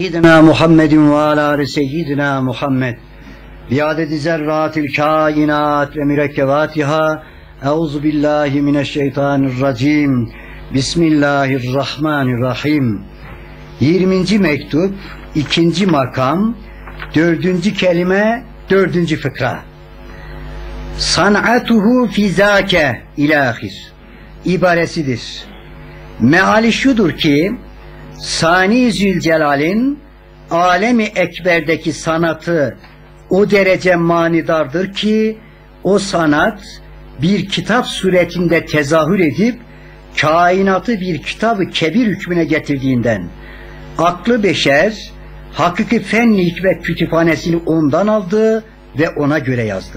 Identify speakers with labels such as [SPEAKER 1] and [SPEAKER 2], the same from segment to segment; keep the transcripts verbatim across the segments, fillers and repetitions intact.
[SPEAKER 1] Seyyidina Muhammedin ve ala seyyidina Muhammed bi adedi zerratil kainat ve mürekkebatiha. Euzu billahi mineşşeytanirracim. Bismillahirrahmanirrahim. yirminci mektup, ikinci makam, dördüncü kelime, dördüncü fıkra. San'atuhu fizake ilahir ibaresidir. Meali şudur ki, Sani Zülcelal'in alemi ekberdeki sanatı o derece manidardır ki, o sanat bir kitap suretinde tezahür edip kainatı bir kitabı kebir hükmüne getirdiğinden aklı beşer hakiki fenni hikmet kütüphanesini ondan aldı ve ona göre yazdı.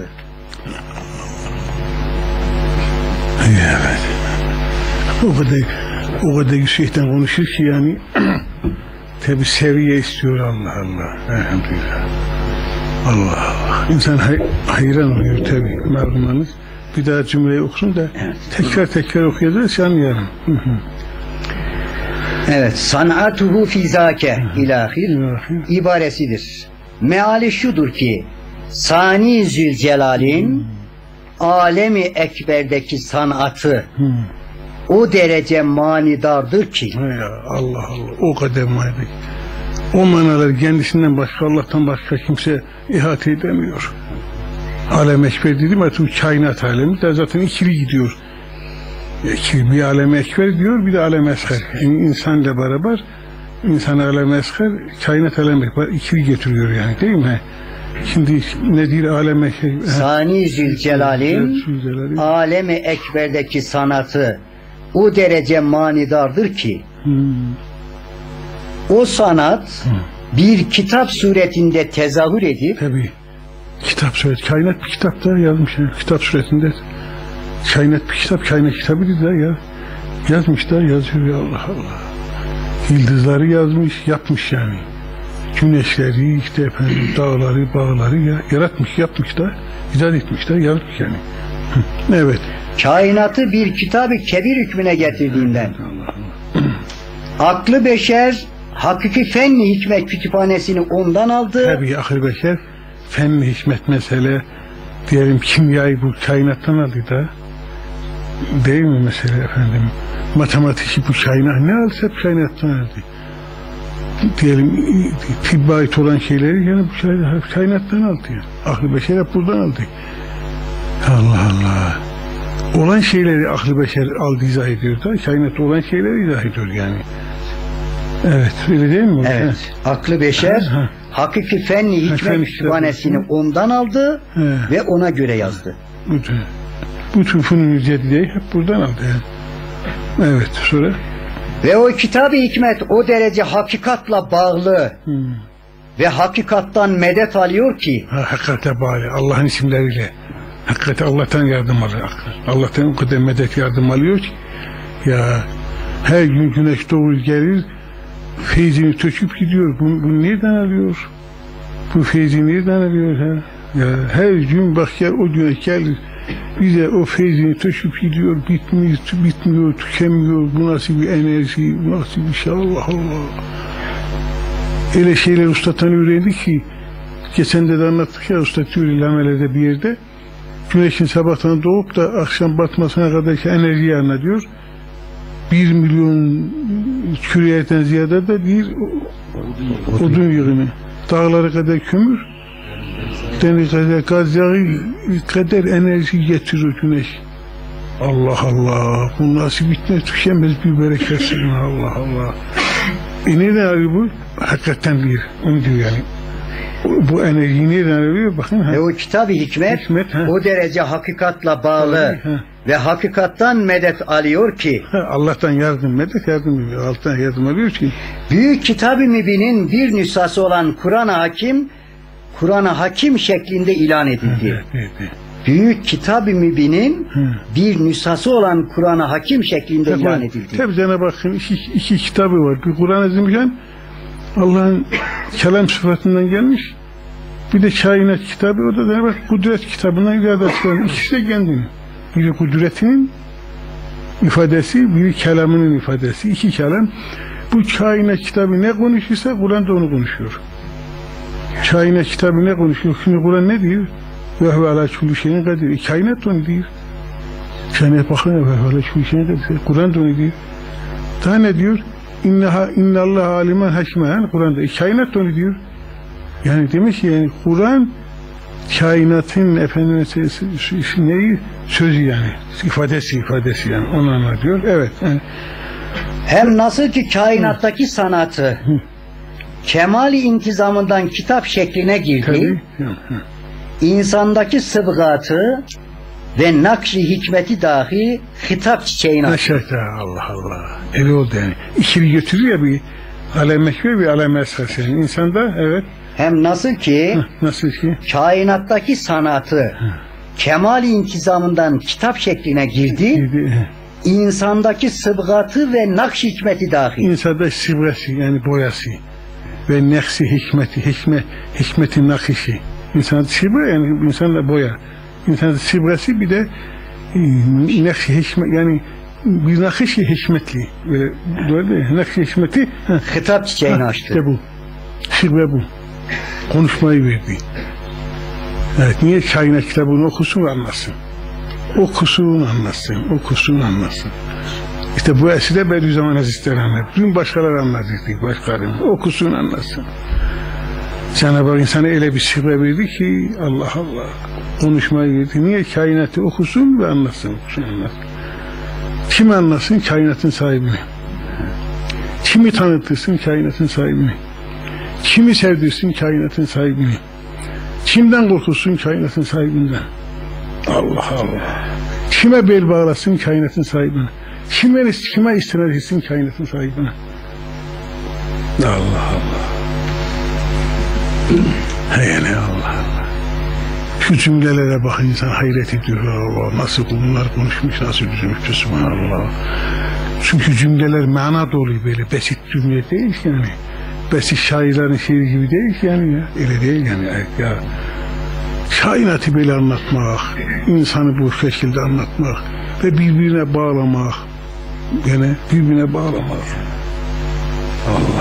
[SPEAKER 2] Evet. O kadar o kadar yüksekten konuşur ki yani tabi seviye istiyor. Allah Allah. Elhamdülillah. Allah Allah. İnsan hay hayran oluyor tabi. Malumunuz. Bir daha cümleyi okusun da evet. tekrar tekrar okuyacağız anlayalım.
[SPEAKER 1] Evet. San'atuhu fizake ilahir ibaresidir. Meali şudur ki, Sani Zülcelal'in alemi ekberdeki sanatı hmm. o derece manidardır ki,
[SPEAKER 2] ya Allah Allah, o kadar manidar. O manalar kendisinden başka, Allah'tan başka kimse ihate edemiyor. Alem ekber dedim artık, kainat alemi de zaten ikili gidiyor. İkili, bir alem ekber diyor, bir de alem esher. Yani insanla beraber insan alem esher, kainat alem ekber ikili getiriyor yani, değil mi? Şimdi nedir alem ekber?
[SPEAKER 1] Sani Zülcelal'in alemi ekberdeki sanatı o derece manidardır ki hmm. o sanat hmm. bir kitap suretinde tezahür edip,
[SPEAKER 2] tabii kitap suret, kainat bir kitapta yazmış yani, kitap suretinde kainat bir kitap, kainat kitabı da ya yazmışlar, yazıyor ya Allah Allah, yıldızları yazmış, yapmış yani, güneşleri, işte efendim dağları, bağları ya, yaratmış, yapmış da, icat etmiş de, yazmış yani. Evet.
[SPEAKER 1] Kainatı bir kitabı kebir hükmüne getirdiğinden aklı beşer hakiki fenni hikmet kütüphanesini ondan aldı.
[SPEAKER 2] Tabii akıl beşer fenni hikmet mesele diyelim kimyayı bu kainattan aldı da, değil mi mesela efendim, matematik bu kainat ne aldı, hep kainattan aldı. Diyelim tıbba ait olan şeyleri yani bu kainattan aldı yani. Aklı beşer hep buradan aldı. Allah Allah. Olan şeyleri aklı beşer aldı, izah ediyor da, kainatta olan şeyleri izah ediyor yani. Evet, öyle değil mi?
[SPEAKER 1] Evet, ha. Aklı beşer ha, ha. hakiki fenni hikmet kütüphanesini ondan aldı ha. ve ona göre yazdı.
[SPEAKER 2] Bu tüfünün cedideyi hep buradan aldı yani. Evet, sonra?
[SPEAKER 1] Ve o kitab-ı hikmet o derece hakikatla bağlı hmm. ve hakikattan medet alıyor ki,
[SPEAKER 2] ha, hakikate bağlı, Allah'ın isimleriyle. Hakikaten Allah'tan yardım alıyor. Allah'tan o kadar medet yardım alıyor ki, ya her gün güneş doğur gelir, feyzini töküp gidiyor. Bunu, bunu nereden alıyor? Bu feyzi nereden alıyor? Ha? Ya her gün bak gel, o güneş gelir, bize o feyzini töküp gidiyor, bitmiyor, bitmiyor, tükenmiyor. Bu nasıl bir enerji, bu nasıl bir şey, Allah Allah. Öyle şeyler ustatan öğrendik ki, geçen de, de anlattık ya, usta Tüyri Lameler'de bir yerde, güneşin sabahtan doğup da akşam batmasına kadarki enerjiyi anlatıyor. Bir milyon küreyeten ziyade de bir odun yığını. Dağları kadar kömür, deniz kadar gaz yağı kadar enerji getiriyor güneş. Allah Allah, bu nasıl bitmez, tükenmez bir bereketsin, Allah Allah. E neden arıyor bu? Hakikaten bir, onu diyor yani. Bu enerjiyi nereden alıyor? Bakın. Ha.
[SPEAKER 1] Ve o kitab-ı hikmet, hikmet o derece hakikatla bağlı ha. ve hakikattan medet alıyor ki,
[SPEAKER 2] ha, Allah'tan yardım, medet yardım alıyor. Allah'tan yardım alıyor ki,
[SPEAKER 1] büyük kitab-ı mübinin bir nüshası olan Kur'an-ı Hakim, Kur'an-ı Hakim şeklinde ilan edildi. Evet, evet, evet. Büyük kitab-ı mübinin ha. bir nüshası olan Kur'an-ı Hakim şeklinde tabii, ilan edildi.
[SPEAKER 2] Tabi sana bakın, iki, iki kitabı var. Bir Kur'an-ı Azimüşşan, Allah'ın kelam sıfatından gelmiş. Bir de kainat kitabı, o da bak kudret kitabından iradesinden, ikisi de kendini. Biri kudretinin ifadesi, biri kelamının ifadesi. İki kelam Bu kainat kitabı ne konuşursa Kur'an da onu konuşuyor. Kainat kitabı ne konuşuyor? Şimdi Kur'an ne diyor? Ve huve ala kulli şeyin kadir. E, kainat onu diyor. Kainat bakın ve huve ala kulli şeyin kadir. Kur'an da onu diyor. Daha ne diyor? İnneha innallahu alimen hakimen. Kur'an'da. E, kainat onu diyor. Yani demek ki yani Kur'an kainatın efendime neyi? Sözü yani. İfadesi ifadesi yani. Onu anlatıyor. Evet. Yani.
[SPEAKER 1] Hem nasıl ki kainattaki sanatı Hı. kemali intizamından kitap şekline girdi, insandaki sıbgatı ve nakşi hikmeti dahi hitap çiçeğine açtı.
[SPEAKER 2] Allah Allah. Öyle oldu yani. İkili götürüyor ya bir alem-i ve bir alem-i esas yani. İnsanda evet.
[SPEAKER 1] Hem nasıl ki,
[SPEAKER 2] Hı, nasıl ki
[SPEAKER 1] kainattaki sanatı Hı. kemali intizamından kitap şekline girdi, girdi. insandaki sıbgatı ve nakş hikmeti dahi.
[SPEAKER 2] İnsanda sıbgası yani boyası ve nakşi hikmeti, hikme, hikmetin nakşi. İnsanda sıbga yani insanda boya. İnsanda sıbgası bir de e, nakşi hikmet yani bir nakşi hikmetli. Böyle böyle nakşi hikmeti
[SPEAKER 1] hitap çiçeğini açtı.
[SPEAKER 2] İşte bu. Sıbga bu. Konuşmayı verdi. Evet, niye kainat kitabını okusun ve anlasın? Okusun anlasın, okusun anlasın. İşte bu eside Bediüzzaman Hazretleri anlattı. Dün başkaları anlattı, başkaları. Okusun anlasın. Cenab-ı Hak insana öyle bir sıfır verdi ki Allah Allah konuşmayı verdi. Niye kainatı okusun ve anlasın, okusun anlasın. Kim anlasın? Kainatın sahibini. Kimi tanıtırsın? Kainatın sahibini. Kimi sevdirsin? Kainatın sahibini. Kimden korkulsun? Kainatın sahibinden. Allah Allah. Kime bel bağlasın? Kainatın sahibine. Kime, kime istinad etsin? Kainatın sahibine. Allah Allah. Yani Allah Allah. Şu cümlelere bak, insan hayret ediyor. Allah, nasıl bunlar konuşmuş, nasıl düzmüş. Subhanallah. Çünkü cümleler mana dolu, böyle basit cümle değil yani. Basit şairlerin şiiri gibi değil yani ya. Öyle değil yani ya. Kainatı böyle anlatmak, insanı bu şekilde anlatmak ve birbirine bağlamak, yani birbirine bağlamak. Allah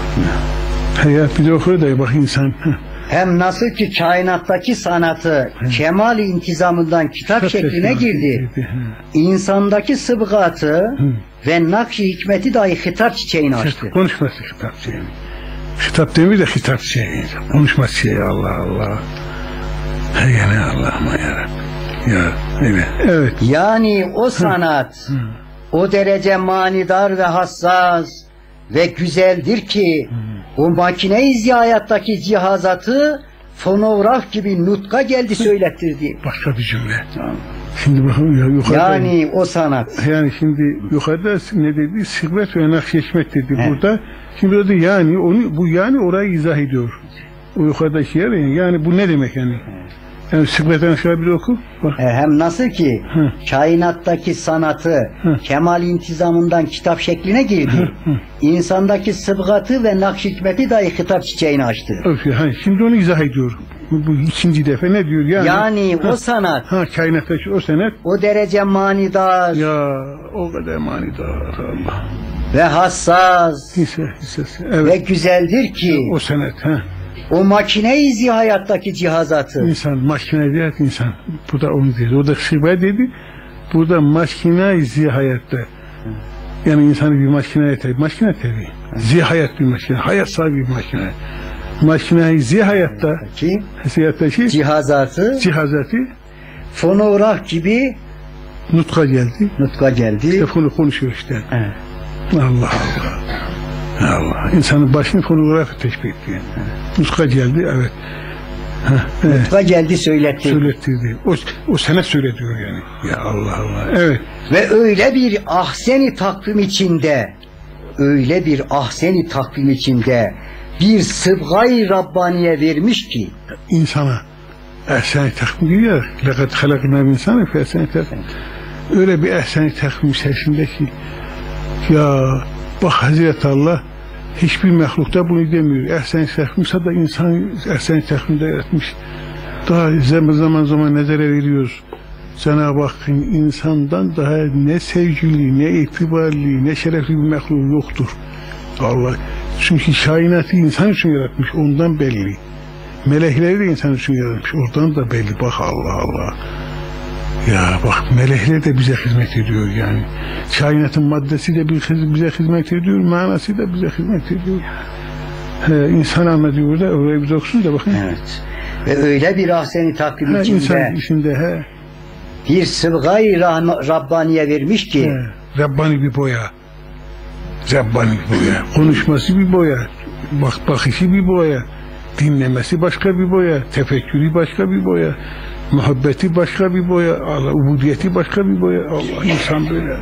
[SPEAKER 2] Allah. Hayat bir de okur da bak insan.
[SPEAKER 1] Hem nasıl ki kainattaki sanatı kemal-i intizamından kitap Çok şekline girdi, insandaki sıbgatı Hı. ve nakş-i hikmeti dahi hitap çiçeğini açtı.
[SPEAKER 2] Konuşması hitap çiçeğini. Hitap demir de hitap çiçeğini. Konuşması çiçeği Allah Allah. Yani Allah'ım yarabbim. Ya öyle. Evet.
[SPEAKER 1] Yani o sanat Hı. o derece manidar ve hassas ve güzeldir ki Hı. o makine-i ziyayattaki cihazatı fonograf gibi nutka geldi söylettirdi.
[SPEAKER 2] Başka bir cümle. Tamam. Şimdi bakın ya yukarıda.
[SPEAKER 1] Yani o sanat.
[SPEAKER 2] Yani şimdi yukarıda ne dedi? Sıhbet ve nakşeşmet dedi He. burada. Şimdi burada yani onu bu yani orayı izah ediyor. O yukarıdaki yer yani, yani bu ne demek yani? Yani sıhbeten şöyle bir oku. Bak.
[SPEAKER 1] Hem nasıl ki Hı. kainattaki sanatı Hı. kemal intizamından kitap şekline girdi. Hı. Hı. İnsandaki sıbgatı ve nakş hikmeti dahi hitap çiçeğini açtı.
[SPEAKER 2] Okay, ha, şimdi onu izah ediyorum. Bu, bu ikinci defa ne diyor? Yani,
[SPEAKER 1] yani
[SPEAKER 2] ha,
[SPEAKER 1] o sanat.
[SPEAKER 2] Ha, kainattaki o sanat.
[SPEAKER 1] O derece manidar.
[SPEAKER 2] Ya o kadar manidar Allah.
[SPEAKER 1] Ve hassas.
[SPEAKER 2] Hisse, hisse, evet.
[SPEAKER 1] Ve güzeldir ki.
[SPEAKER 2] O sanat. Ha.
[SPEAKER 1] O makine-i zihayattaki cihazatı.
[SPEAKER 2] İnsan, makine değil insan. Bu da onu dedi. O da şibe dedi. Burada makine-i zihayatta. Yani insanı bir makineye tabi. Makine tabi. Zihayat bir makine. Hayat sahibi bir makine. Makine-i zihayatta. Ki? Zihayattaki.
[SPEAKER 1] Cihazatı.
[SPEAKER 2] Cihazatı.
[SPEAKER 1] Fonograf gibi.
[SPEAKER 2] Nutka geldi.
[SPEAKER 1] Nutka geldi.
[SPEAKER 2] Telefonu konuşuyor işte.
[SPEAKER 1] Evet.
[SPEAKER 2] Allah Allah. Allah. İnsanın başını fonografı teşbih etti. Yani. Nutka geldi, evet. Ha, evet.
[SPEAKER 1] Nutka geldi söyletti.
[SPEAKER 2] Söylettirdi. O, o sana söyletiyor yani. Ya Allah Allah. Evet.
[SPEAKER 1] Ve öyle bir ahseni takvim içinde, öyle bir ahseni takvim içinde bir sıbgayı Rabbaniye vermiş ki
[SPEAKER 2] insana ehseni takvim diyor. Lekad halakna insana fi ehseni takvim. Öyle bir ehseni takvim içerisindeki ya bak Hazreti Allah hiçbir mehlukta bunu demiyor. Ehsen-i tekvimse da insan ehsen-i tekvimde yaratmış. Daha zaman zaman zaman nezere veriyoruz. Cenab-ı Hakk'ın insandan daha ne sevgili, ne itibarlı, ne şerefli bir mehluk yoktur. Allah. Çünkü kainatı insan için yaratmış, ondan belli. Melekleri de insan için yaratmış, oradan da belli. Bak Allah Allah. Ya bak, melekler de bize hizmet ediyor yani. Kainatın maddesi de bize hizmet ediyor, manası da bize hizmet ediyor. He, insan anlatıyor da orayı bir okusun da bakın.
[SPEAKER 1] Evet. Ve öyle bir ahsen-i takvim
[SPEAKER 2] he,
[SPEAKER 1] içinde,
[SPEAKER 2] insan içinde he.
[SPEAKER 1] bir sıvgayı Rabbaniye vermiş ki
[SPEAKER 2] he, Rabbani bir boya. Rabbani bir boya. Konuşması bir boya. Bak, bakışı bir boya. Dinlemesi başka bir boya. Tefekkürü başka bir boya. Muhabbeti başka bir boya. Allah, ubudiyeti başka bir boya. Allah, insan böyle.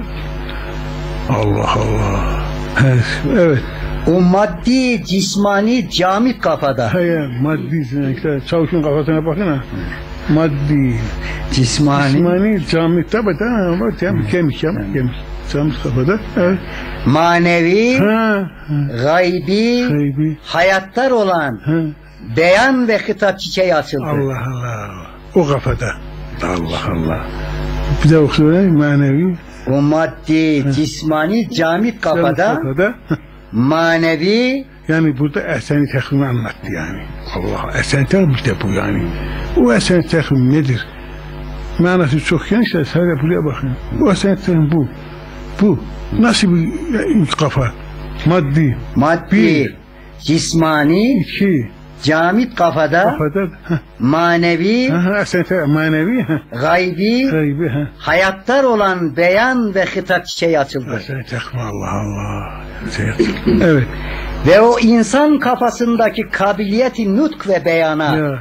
[SPEAKER 2] Allah Allah. He, evet.
[SPEAKER 1] O maddi, cismani, camit kafada.
[SPEAKER 2] Hayır, maddi, işte çavuşun kafasına bakın ha. Maddi,
[SPEAKER 1] cismani,
[SPEAKER 2] cismani, camit, tabi da ama kemik, kemik, kemik, camit kafada. Evet.
[SPEAKER 1] Manevi,
[SPEAKER 2] ha,
[SPEAKER 1] gaybi,
[SPEAKER 2] gaybi,
[SPEAKER 1] hayatlar olan
[SPEAKER 2] ha.
[SPEAKER 1] beyan ve hitap çiçeği açıldı.
[SPEAKER 2] Allah Allah, o kafada. Allah Allah. Bir de okuyor, manevi.
[SPEAKER 1] O maddi, ha. cismani, camit kafada. kafada. Manevi,
[SPEAKER 2] yani burada ehsen-i tekvimi anlattı yani. Allah, ehsen-i tekvim işte bu yani. O ehsen-i tekvim nedir? Manası çok gençler, sadece buraya bakın. O ehsen-i tekvim bu. Bu. Nasıl bir kafa? Maddi.
[SPEAKER 1] Maddi, bir, cismani,
[SPEAKER 2] iki,
[SPEAKER 1] camit kafada,
[SPEAKER 2] kafada
[SPEAKER 1] manevi,
[SPEAKER 2] aha, ehsen-i tekvim, manevi,
[SPEAKER 1] gaybi,
[SPEAKER 2] gaybi, ha.
[SPEAKER 1] hayatlar olan beyan ve hitap çiçeği açıldı.
[SPEAKER 2] Ehsen-i tekvim, Allah Allah. Evet.
[SPEAKER 1] Ve o insan kafasındaki kabiliyeti nutk ve beyana
[SPEAKER 2] ya,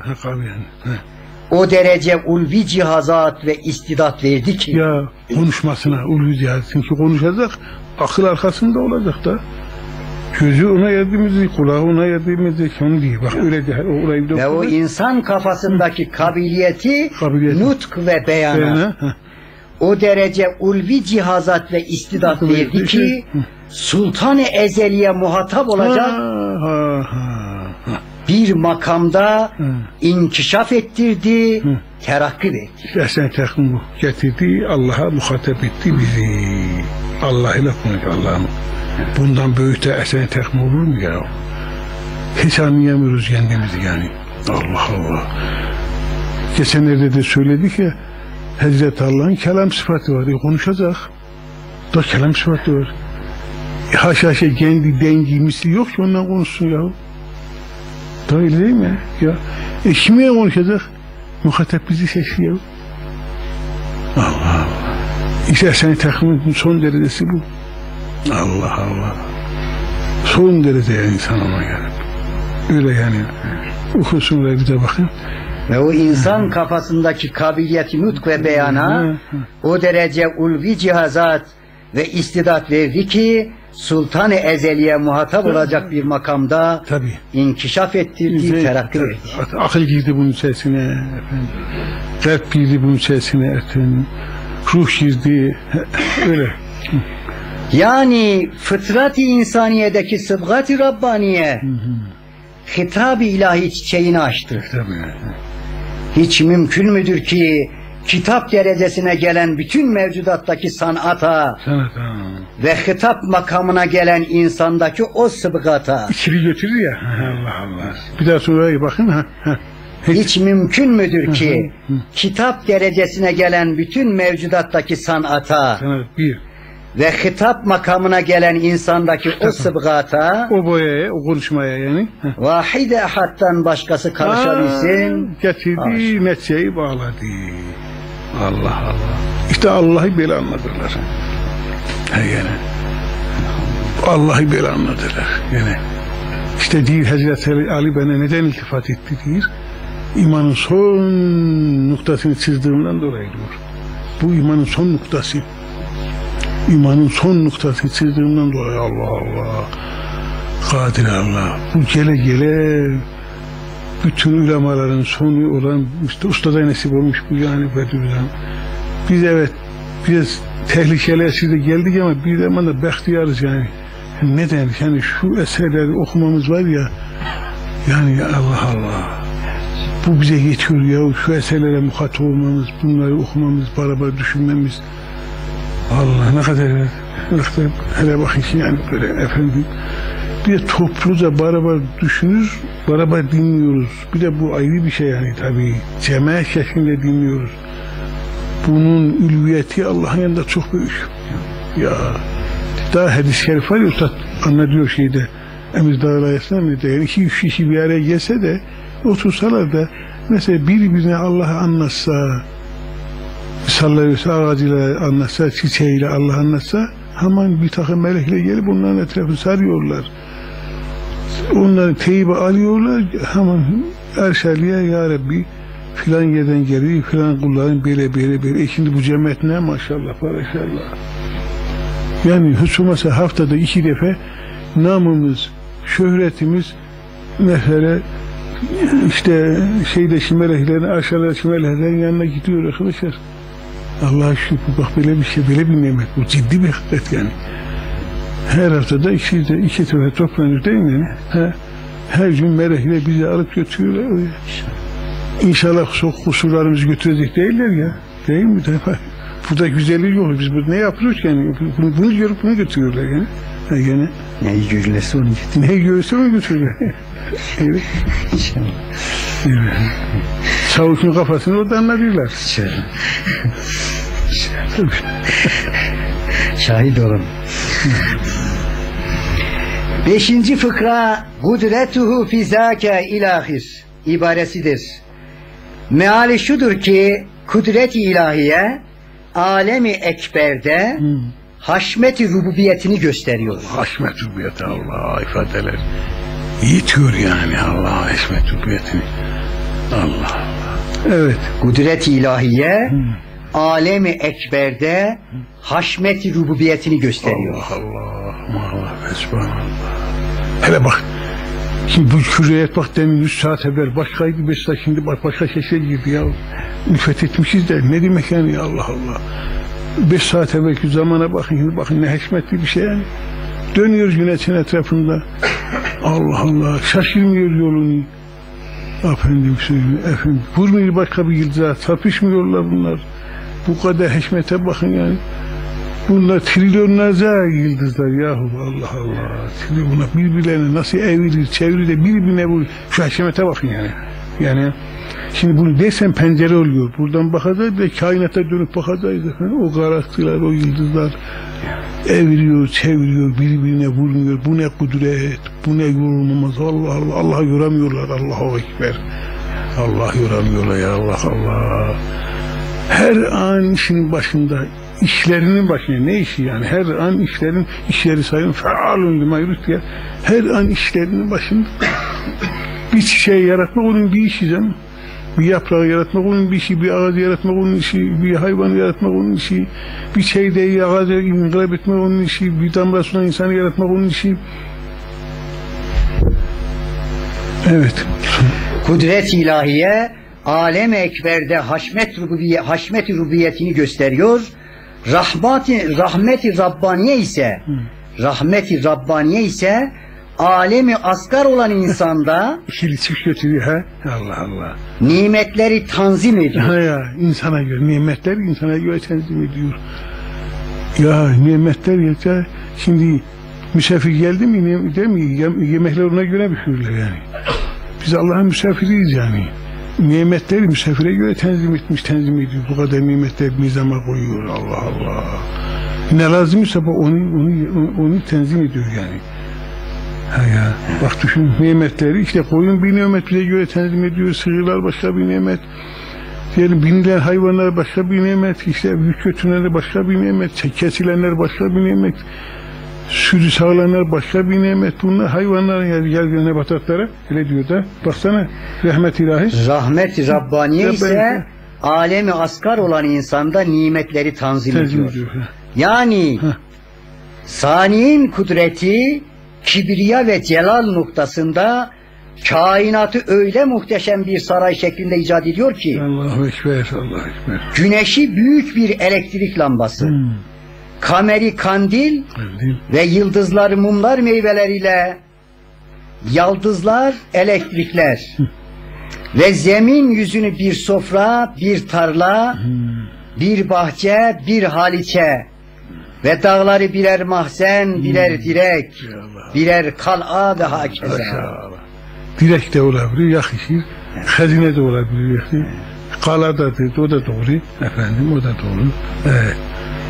[SPEAKER 1] o derece ulvi cihazat ve istidat verdi ki
[SPEAKER 2] ya konuşmasına ulvi cihaz, çünkü konuşacak, akıl arkasında olacak da gözü ona yardım edecek, kulağı ona yardım edecek, onu değil bak öyle de orayı da
[SPEAKER 1] ve o insan kafasındaki kabiliyeti, kabiliyeti nutk ve beyana, beyana o derece ulvi cihazat ve istidat verdi ki Sultan-ı Ezeli'ye muhatap olacak ha, ha, ha. bir makamda ha. inkişaf ettirdi, ha. terakki verdi.
[SPEAKER 2] Ehsen-i tekvim bu. Getirdi, Allah'a muhatap etti bizi. Allah ile konuş, Allah'ım. Bundan büyük de ehsen-i tekvim olur mu ya? Hiç anlayamıyoruz kendimizi yani. Allah Allah. Geçenlerde de söyledik ya, Hazreti Allah'ın kelam sıfatı var. E, konuşacak. Da kelam sıfatı var. E, haşa şey kendi dengi misli yok ki ondan konuşsun ya. Da öyle değil mi ya? E kimle konuşacak? Muhatap bizi seçiyor. Allah Allah. İşte ehsen-i tekvimin son derecesi bu. Allah Allah. Son derece insan ama yani. Öyle yani. Okusun oraya bir de bakın.
[SPEAKER 1] Ve o insan kafasındaki kabiliyeti nutk ve beyana o derece ulvi cihazat ve istidat verdi ki Sultan-ı Ezeli'ye muhatap olacak bir makamda tabii inkişaf ettirdi, terakki verdi.
[SPEAKER 2] Akıl girdi bunun içerisine, kalp girdi bunun içerisine, efendim, ruh girdi, öyle.
[SPEAKER 1] Yani fıtrat-ı insaniyedeki sıbgat-ı Rabbaniye hitab-ı ilahi çiçeğini açtı. Hiç mümkün müdür ki kitap derecesine gelen bütün mevcudattaki sanata ve hitap makamına gelen insandaki o sıbgata
[SPEAKER 2] İçeri götürür ya. Allah Allah. Bir daha sonra bakın ha.
[SPEAKER 1] Hiç, Hiç mümkün müdür ki kitap derecesine gelen bütün mevcudattaki sanata bir ve hitap makamına gelen insandaki o sıbgata,
[SPEAKER 2] o boyaya, o konuşmaya yani,
[SPEAKER 1] vahid-i ehad'dan başkası karışabilsin,
[SPEAKER 2] getirdi, netçeyi bağladı. Allah Allah. İşte Allah'ı böyle anladılar. Yani. Allah'ı böyle anladılar. Yani. İşte değil Hazreti Ali bana neden iltifat etti değil. İmanın son noktasını çizdiğimden dolayı diyor. Bu imanın son noktası. İmanın son noktası çizdiğimden dolayı Allah Allah. Kadir Allah. Bu gele gele bütün ulemaların sonu olan işte ustada nasip olmuş bu yani Bediüzzaman. Biz evet biraz tehlikeli esirde geldik ama bir zaman da bahtiyarız yani. Neden? Yani şu eserleri okumamız var ya yani Allah Allah. Bu bize yetiyor ya. Şu eserlere muhatap olmamız, bunları okumamız, beraber düşünmemiz. Allah ne kadar, ne kadar hele bakın ki yani böyle efendim Bir de topluca beraber düşünür, beraber dinliyoruz. Bir de bu ayrı bir şey yani tabii. Cemaat şeklinde dinliyoruz. Bunun ülviyeti Allah'ın yanında çok büyük. Ya daha hadis-i şerif var ya Üstad anlatıyor şeyde Emir Dağı'la Aleyhisselam de yani iki üç kişi bir araya gelse de otursalar da mesela birbirine Allah'ı anlatsa, sallallahu ağacıyla anlatsa, çiçeğiyle Allah anlatsa hemen bir takım melekle gelip onların etrafını sarıyorlar. Onları teybe alıyorlar hemen Erşali'ye ya Rabbi filan yerden geliyor filan kulların böyle böyle böyle. E şimdi bu cemaat ne maşallah maşallah. Yani hiç olmazsa haftada iki defa namımız, şöhretimiz mesela işte şeyde şimeleklerin aşağıda şimeleklerin yanına gidiyor arkadaşlar. Allah'a şükür bak böyle bir şey, böyle bir nimet. Bu ciddi bir hakikaten yani. Her haftada iki, iki sefer toplanır değil mi? Yani? Ha, her gün melekler bizi alıp götürüyorlar. İnşallah çok kusurlarımızı götürecek değiller ya. Değil mi? Burada güzelliği yok. Biz burada ne yapıyoruz yani? Bunu, bunu görüp bunu götürüyorlar yani. Ha, yani.
[SPEAKER 1] Neyi görülürse onu götürüyorlar.
[SPEAKER 2] Neyi görülürse onu götürüyorlar. Evet. Evet. Çavuşun kafasını orada anlatıyorlar.
[SPEAKER 1] Şahit olun. Beşinci fıkra kudretuhu fizâke ilahir ibaresidir. Meali şudur ki kudret-i ilahiye alemi ekberde hmm. haşmet-i rububiyetini gösteriyor.
[SPEAKER 2] Haşmet-i rububiyeti Allah ifadeler yitiyor yani Allah haşmet-i rububiyetini. Allah Allah. Evet.
[SPEAKER 1] Kudret-i ilahiye hmm. alemi ekberde hmm. haşmet-i rububiyetini gösteriyor.
[SPEAKER 2] Allah Allah. Allah Subhanallah. Hele bak. Şimdi bu külliyet bak demin üç saat evvel başkaydı, beş saat şimdi bak başka şekle girdi ya. Ülfet etmişiz de ne demek yani ya Allah Allah. Beş saat evvelki zamana bakın şimdi bakın ne hikmetli bir şey yani. Dönüyoruz güneşin etrafında. Allah Allah şaşırmıyor yolunu. Efendim söyleyeyim efendim. Vurmuyor başka bir yıldıza çarpışmıyorlar bunlar. Bu kadar hikmete bakın yani. Bunlar trilyonlarca yıldızlar yahu Allah Allah. Bunlar birbirlerine nasıl evirir, çevirir de birbirine vurur. Şu haşemete bakın yani. Yani şimdi bunu dersen pencere oluyor. Buradan bakacağız ve kainata dönüp bakacağız. O galaksiler, o yıldızlar eviriyor, çeviriyor, birbirine vurmuyor. Bu ne kudret, bu ne yorulmamız. Allah Allah, Allah'ı yoramıyorlar. Allahu Ekber. Allah yoramıyorlar ya Allah Allah. Her an işin başında, işlerinin başında ne işi yani? Her an işlerin, işleri sayın fealun lima yurid diye. Her an işlerinin başında bir şey yaratmak onun bir işi canım. Bir yaprağı yaratmak onun bir işi, bir ağacı yaratmak onun işi, bir hayvanı yaratmak onun işi, bir çeyreği ağacı inkılap etmek onun işi, bir damla sudan insanı yaratmak onun işi. Evet.
[SPEAKER 1] Kudret ilahiye alem-i ekberde haşmet rububiye, haşmet-i rububiyetini gösteriyor. Rahmeti, rahmeti Rabbaniye ise hmm. rahmeti Rabbaniye ise alemi asgar olan insanda
[SPEAKER 2] şirik götürüyor ha Allah Allah.
[SPEAKER 1] Nimetleri tanzim ediyor.
[SPEAKER 2] Ha ya insana göre nimetler insana göre tanzim ediyor. Ya nimetler ya şimdi misafir geldi mi değil mi yemekler ona göre pişirirler yani. Biz Allah'ın misafiriyiz yani. Nimetleri misafire göre tenzim etmiş, tenzim ediyor. Bu kadar nimetler nizama koyuyor. Allah Allah. Ne lazımsa onu, onu, onu tenzim ediyor yani. Ha ya. Bak düşün nimetleri işte koyun bir nimet bize göre tenzim ediyor. Sığırlar başka bir nimet. Diyelim binilen hayvanlar başka bir nimet. İşte yük götürenler başka bir nimet. Kesilenler başka bir nimet. Sürü sağlanlar başka bir nimet. Bunlar hayvanlar yani gel nebatatlara öyle diyor da baksana rahmet ilahi.
[SPEAKER 1] Rahmet Rabbaniye ise alemi asgar olan insanda nimetleri tanzim, tanzim ediyor. ediyor. Yani ha. Sani'nin kudreti kibriya ve celal noktasında kainatı öyle muhteşem bir saray şeklinde icat ediyor ki
[SPEAKER 2] Allahu Ekber, Allahu Ekber.
[SPEAKER 1] Güneşi büyük bir elektrik lambası. Hmm. Kameri kandil ve yıldızlar mumlar meyveleriyle yaldızlar elektrikler ve zemin yüzünü bir sofra, bir tarla, bir bahçe, bir haliçe Ve dağları birer mahzen, birer
[SPEAKER 2] Hmm.
[SPEAKER 1] direk,
[SPEAKER 2] Allah.
[SPEAKER 1] birer kal'a ve hakeza.
[SPEAKER 2] Maşallah. Direk de olabilir, yakışır. Hazine de olabilir, yakışır. Kala da dedi, o da doğru. Efendim, o da doğru. Evet.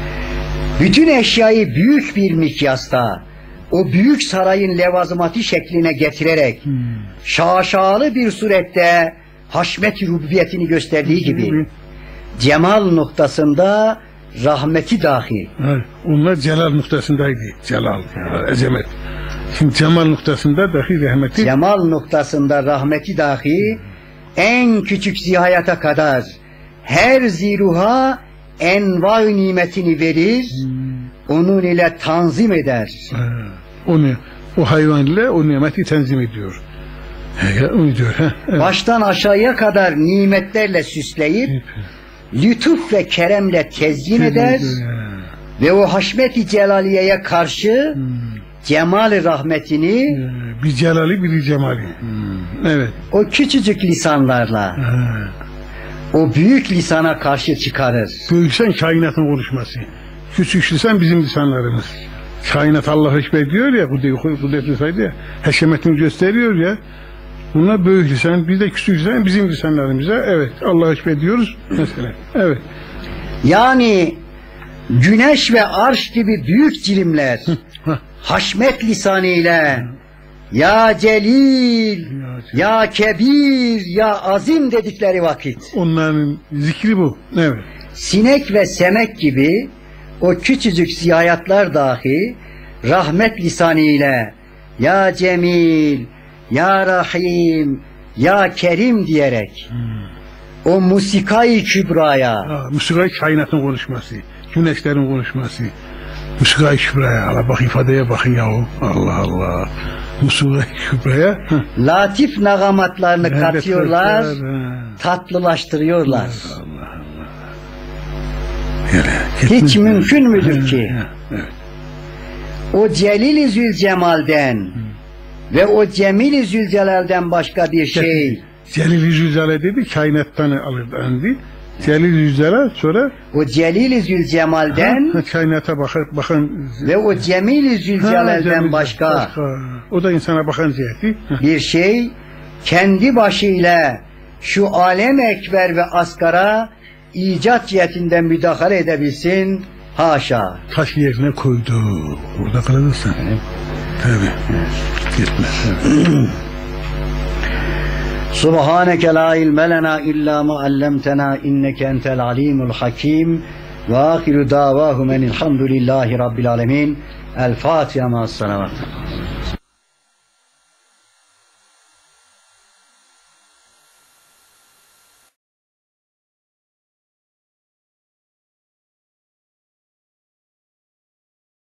[SPEAKER 1] Bütün eşyayı büyük bir mikyasta, o büyük sarayın levazımatı şekline getirerek,
[SPEAKER 2] Hmm.
[SPEAKER 1] şaşalı bir surette haşmet-i rububiyetini gösterdiği gibi,
[SPEAKER 2] Hmm.
[SPEAKER 1] cemal noktasında rahmeti dahi.
[SPEAKER 2] Evet. Onlar celal noktasındaydı. Celal, azamet. Şimdi cemal noktasında dahi rahmeti.
[SPEAKER 1] Cemal noktasında rahmeti dahi, en küçük zihayata kadar her ziruha enva-i nimetini verir,
[SPEAKER 2] Hmm.
[SPEAKER 1] onun ile tanzim eder.
[SPEAKER 2] Ha, onu, o hayvan ile o nimeti tenzim ediyor. He, onu diyor. He, evet.
[SPEAKER 1] Baştan aşağıya kadar nimetlerle süsleyip, lütuf ve keremle tezyin eder ve o haşmet-i celaliyeye karşı
[SPEAKER 2] Hmm.
[SPEAKER 1] cemal rahmetini
[SPEAKER 2] Ee, bir celali bir cemali. Hmm. Evet.
[SPEAKER 1] o küçücük lisanlarla
[SPEAKER 2] Ha.
[SPEAKER 1] o büyük lisana karşı çıkarır.
[SPEAKER 2] Büyüksen kainatın konuşması. Küçük lisan bizim lisanlarımız. Kainat Allah hikmet diyor ya, kudret, kudretli saydı ya, heşemetini gösteriyor ya. Bunlar büyük lisan, biz de küçük lisan bizim lisanlarımıza. Evet, Allah hikmet diyoruz mesela. Evet.
[SPEAKER 1] Yani güneş ve arş gibi büyük cirimler haşmet lisanıyla ya celil, ya kebir, ya azim dedikleri vakit
[SPEAKER 2] Onların zikri bu. Evet.
[SPEAKER 1] sinek ve semek gibi o küçücük ziyayatlar dahi rahmet lisanıyla ya cemil, ya rahim, ya kerim diyerek
[SPEAKER 2] Hmm.
[SPEAKER 1] o musikayı kübraya,
[SPEAKER 2] Ha, Müslüman kainatın konuşması, güneşlerin konuşması. Müslüman kübraya, Allah bak ifadeye bakın yahu. Allah Allah. Müslüman kübraya.
[SPEAKER 1] latif nagamatlarını
[SPEAKER 2] Evet,
[SPEAKER 1] katıyorlar,
[SPEAKER 2] evet, ha.
[SPEAKER 1] tatlılaştırıyorlar.
[SPEAKER 2] Allah Allah. Öyle,
[SPEAKER 1] Hiç
[SPEAKER 2] gitmiş.
[SPEAKER 1] mümkün müdür ki
[SPEAKER 2] Ha, evet.
[SPEAKER 1] o Celil-i Zülcemal'den ve o Cemil-i Zülcelal'den başka bir şey,
[SPEAKER 2] Celil-i Zülcelal dedi, kainattan alır dendi. Celil-i Zülcelal sonra
[SPEAKER 1] o Celil-i Zülcemal'den
[SPEAKER 2] ha, kainata bakar, bakan
[SPEAKER 1] ve o Cemil-i
[SPEAKER 2] Ha,
[SPEAKER 1] Zülcelal'den
[SPEAKER 2] Celil-
[SPEAKER 1] başka
[SPEAKER 2] O da insana bakan ciheti. Ha.
[SPEAKER 1] bir şey kendi başıyla şu alem ekber ve asgara icat cihetinden müdahale edebilsin, haşa.
[SPEAKER 2] Taş yerine koydu. Orada kalırsın. Tabii. Gitmez. Evet.
[SPEAKER 1] Subhaneke la ilme lena illa ma allamtena inneke entel alimul hakim ve ahiru davahum enilhamdülillahi rabbil alemin. El Fatiha ma'as salavat.